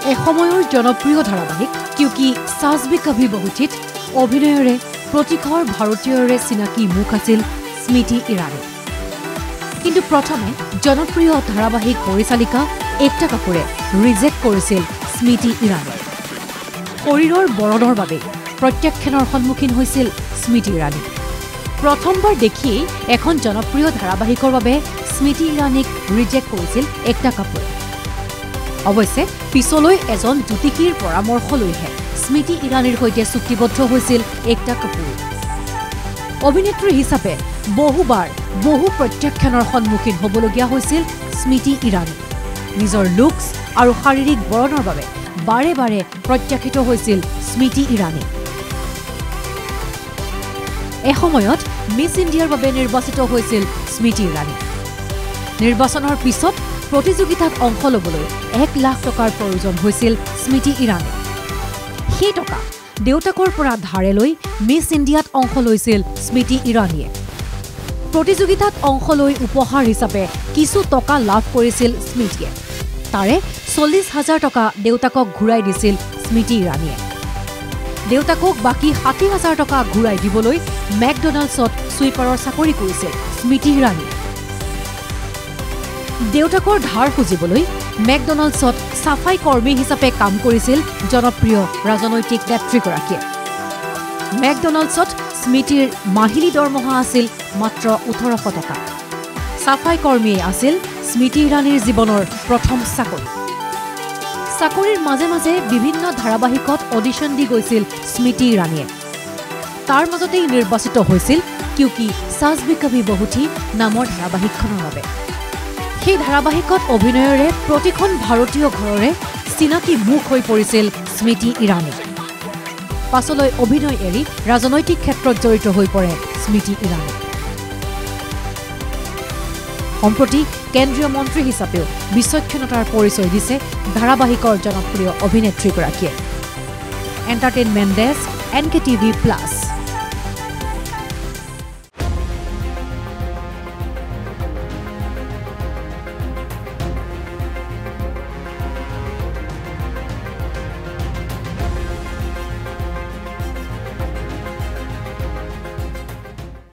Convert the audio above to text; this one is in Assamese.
এসময়ৰ জনপ্ৰিয় ধাৰাবাহিক কিউকি সাজ ভি কভি বহুথিত অভিনয়ৰে প্ৰতিঘৰ ভাৰতীয়ৰে চিনাকি মুখ আছিল স্মৃতি ইৰাণী। কিন্তু প্ৰথমে জনপ্ৰিয় ধাৰাবাহিক পৰিচালিকা একটা কাপুৰে ৰিজেক্ট কৰিছিল স্মৃতি ইৰাণী। শৰীৰৰ বৰণৰ বাবে প্ৰত্যাখ্যানৰ সন্মুখীন হৈছিল স্মৃতি ইৰাণী। প্ৰথমবাৰ দেখিয়েই এখন জনপ্ৰিয় ধাৰাবাহিকৰ বাবে স্মৃতি ইৰাণীক ৰিজেক্ট কৰিছিল একটা কাপুৰে। অৱশ্যে পিছলৈ এজন জ্যোতিষীৰ পৰামৰ্শ লৈহে স্মৃতি ইৰাণীৰ সৈতে চুক্তিবদ্ধ হৈছিল একটা কাপুৰ। অভিনেত্ৰী হিচাপে বহুবাৰ বহু প্ৰত্যাখ্যানৰ সন্মুখীন হ'বলগীয়া হৈছিল স্মৃতি ইৰাণী। নিজৰ লুকছ আৰু শাৰীৰিক বৰণৰ বাবে বাৰে বাৰে প্ৰত্যাখ্যিত হৈছিল স্মৃতি ইৰাণী। এসময়ত মিছ ইণ্ডিয়াৰ বাবে নিৰ্বাচিত হৈছিল স্মৃতি ইৰাণী। নিৰ্বাচনৰ পিছত প্ৰতিযোগিতাত অংশ ল'বলৈ 1 লাখ টকাৰ প্ৰয়োজন হৈছিল স্মৃতি ইৰাণী। সেই টকা দেউতাকৰ পৰা ধাৰে লৈ মিছ ইণ্ডিয়াত অংশ লৈছিল স্মৃতি ইৰাণীয়ে। প্ৰতিযোগিতাত অংশ লৈ উপহাৰ হিচাপে কিছু টকা লাভ কৰিছিল স্মৃতিয়ে। তাৰে 40,000 টকা দেউতাকক ঘূৰাই দিছিল স্মৃতি ইৰাণীয়ে। দেউতাকক বাকী 60,000 টকা ঘূৰাই দিবলৈ মেকডনাল্ডছত ছুইপাৰৰ চাকৰি কৰিছিল স্মৃতি ইৰাণীয়ে। দেউতাকৰ ধাৰ খুজিবলৈ মেকডনাল্ডছত চাফাই কৰ্মী হিচাপে কাম কৰিছিল জনপ্ৰিয় ৰাজনৈতিক নেত্ৰীগৰাকীয়ে। মেকডনাল্ডছত স্মৃতিৰ মাহিলী দৰমহা আছিল মাত্ৰ 1800 টকা। চাফাই কৰ্মীয়ে আছিল স্মৃতি ইৰাণীৰ জীৱনৰ প্ৰথম চাকৰি। চাকৰিৰ মাজে মাজে বিভিন্ন ধাৰাবাহিকত অডিশ্যন দি গৈছিল স্মৃতি ইৰাণীয়ে। তাৰ মাজতেই নিৰ্বাচিত হৈছিল কিউকি সাজ ভি কভি বহুথি নামৰ ধাৰাবাহিকখনৰ বাবে। সেই ধাৰাবাহিকত অভিনয়ৰে প্ৰতিখন ভাৰতীয় ঘৰৰে চিনাকি মুখ হৈ পৰিছিল স্মৃতি ইৰাণী। পাছলৈ অভিনয় এৰি ৰাজনৈতিক ক্ষেত্ৰত জড়িত হৈ পৰে স্মৃতি ইৰাণী। সম্প্ৰতি কেন্দ্ৰীয় মন্ত্ৰী হিচাপেও বিচক্ষণতাৰ পৰিচয় দিছে ধাৰাবাহিকৰ জনপ্ৰিয় অভিনেত্ৰীগৰাকীয়ে। Entertainment desk NKTV+।